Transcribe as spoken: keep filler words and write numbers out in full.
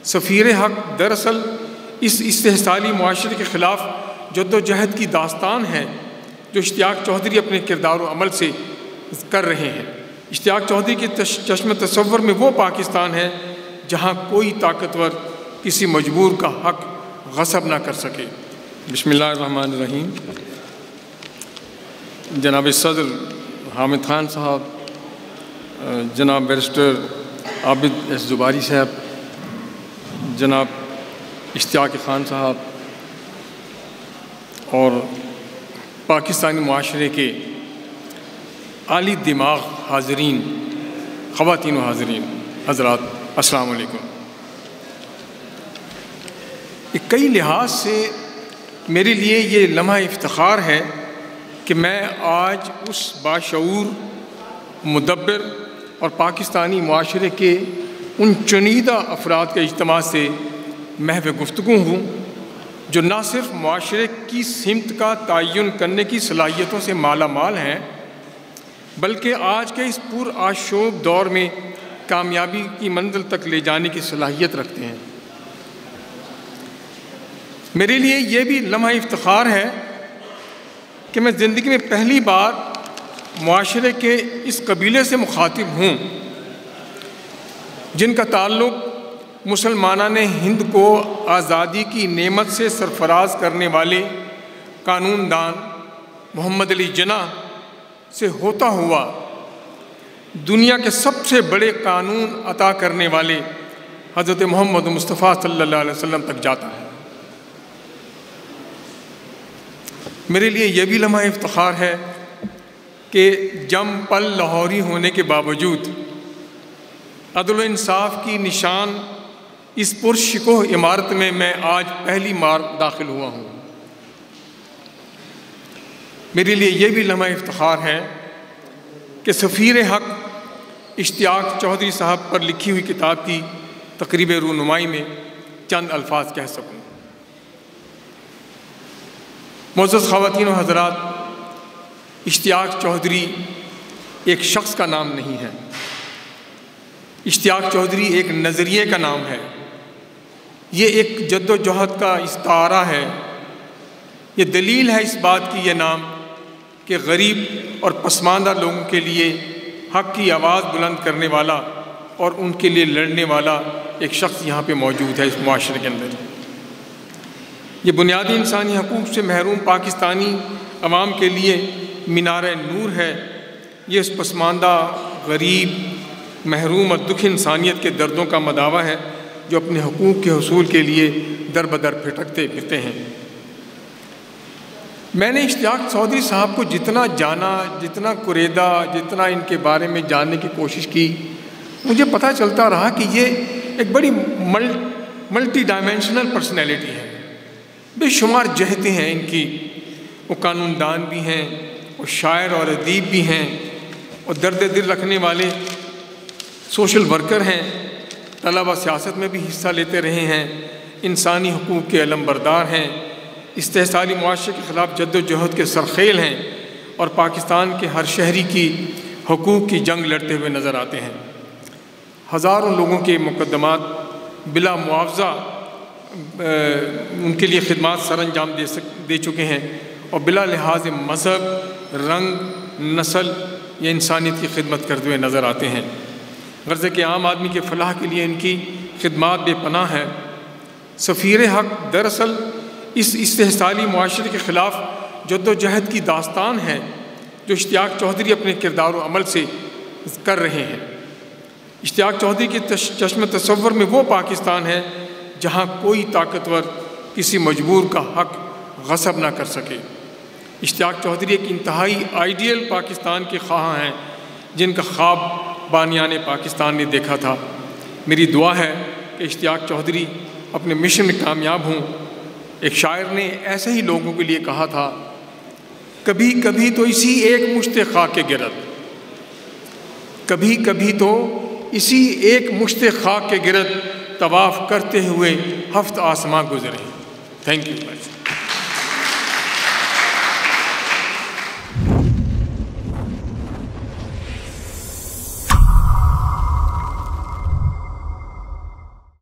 سفیر حق دراصل اس استحصالی معاشرے کے خلاف جد و جہد کی داستان ہے جو اشتیاق چودھری اپنے کردار و عمل سے کر رہے ہیں۔ اشتیاق چودھری کے چشم تصور میں وہ پاکستان ہے جہاں کوئی طاقتور کسی مجبور کا حق غصب نہ کر سکے۔ بسم اللہ الرحمن الرحیم۔ جناب صدر حامد خان صاحب، جناب بیرسٹر عابد ایس زباری صاحب، جناب اشتیاق خان صاحب اور پاکستانی معاشرے کے عالی دماغ حاضرین، خواتین و حاضرین حضرات، السلام علیکم۔ کئی لحاظ سے میرے لیے یہ لمحہ افتخار ہے کہ میں آج اس باشعور، مدبر اور پاکستانی معاشرے کے ان چنیدہ افراد کے اجتماع سے محو گفتگو ہوں جو نہ صرف معاشرے کی سمت کا تعین کرنے کی صلاحیتوں سے مالا مال ہیں بلکہ آج کے اس پر آشوب دور میں کامیابی کی منزل تک لے جانے کی صلاحیت رکھتے ہیں۔ میرے لیے یہ بھی لمحہ افتخار ہے کہ میں زندگی میں پہلی بار معاشرے کے اس قبیلے سے مخاطب ہوں جن کا تعلق مسلمانان ہند کو آزادی کی نعمت سے سرفراز کرنے والے قانون دان محمد علی جناح سے ہوتا ہوا دنیا کے سب سے بڑے قانون عطا کرنے والے حضرت محمد مصطفیٰ صلی اللہ علیہ وسلم تک جاتا ہے۔ میرے لیے یہ بھی لمحہ افتخار ہے کہ جم پل لاہوری ہونے کے باوجود عدل و انصاف کی نشان اس پرشکوہ عمارت میں میں آج پہلی بار داخل ہوا ہوں۔ میرے لیے یہ بھی لمحہ افتخار ہے کہ سفیر حق اشتیاق چودھری صاحب پر لکھی ہوئی کتاب کی تقریب رونمائی میں چند الفاظ کہہ سکوں۔ معزز خواتین و حضرات، اشتیاق چودھری ایک شخص کا نام نہیں ہے، اشتیاق چودھری ایک نظریے کا نام ہے، یہ ایک جد و جہد کا استعارہ ہے، یہ دلیل ہے اس بات کی یہ نام کہ غریب اور پسماندہ لوگوں کے لیے حق کی آواز بلند کرنے والا اور ان کے لیے لڑنے والا ایک شخص یہاں پہ موجود ہے اس معاشرے کے اندر۔ یہ بنیادی انسانی حقوق سے محروم پاکستانی عوام کے لیے مینار نور ہے، یہ اس پسماندہ، غریب، محروم اور دکھ انسانیت کے دردوں کا مداوع ہے جو اپنے حقوق کے حصول کے لیے در بدر پھٹکتے پھرتے ہیں۔ میں نے اشتیاق چودھری صاحب کو جتنا جانا، جتنا قریدا، جتنا ان کے بارے میں جاننے کی کوشش کی، مجھے پتہ چلتا رہا کہ یہ ایک بڑی مل ملٹی ڈائمینشنل پرسنالٹی ہے، بے شمار جہتیں ہیں ان کی، وہ قانون دان بھی ہیں، وہ شاعر اور ادیب بھی ہیں، اور درد دل رکھنے والے سوشل ورکر ہیں، طلبہ سیاست میں بھی حصہ لیتے رہے ہیں، انسانی حقوق کے علم بردار ہیں، استحصالی معاشرے کے خلاف جد و جہد کے سرخیل ہیں اور پاکستان کے ہر شہری کی حقوق کی جنگ لڑتے ہوئے نظر آتے ہیں۔ ہزاروں لوگوں کے مقدمات بلا معاوضہ ان کے لیے خدمات سر انجام دے سک دے چکے ہیں اور بلا لحاظ مذہب، رنگ، نسل یا انسانیت کی خدمت کرتے ہوئے نظر آتے ہیں۔ غرض کہ عام آدمی کے فلاح کے لیے ان کی خدمات بے پناہ ہے۔ سفیر حق دراصل اس استحصالی معاشرے کے خلاف جد و جہد کی داستان ہے جو اشتیاق چودھری اپنے کردار و عمل سے کر رہے ہیں۔ اشتیاق چودھری کے چشم تصور میں وہ پاکستان ہے جہاں کوئی طاقتور کسی مجبور کا حق غصب نہ کر سکے۔ اشتیاق چودھری ایک انتہائی آئیڈیل پاکستان کے خواہاں ہیں جن کا خواب بانیان پاکستان نے دیکھا تھا۔ میری دعا ہے کہ اشتیاق چودھری اپنے مشن میں کامیاب ہوں۔ ایک شاعر نے ایسے ہی لوگوں کے لیے کہا تھا، کبھی کبھی تو اسی ایک مشت خاک کے گرد کبھی کبھی تو اسی ایک مشت خاک کے گرد طواف کرتے ہوئے ہفت آسماں گزرے۔ Thank you.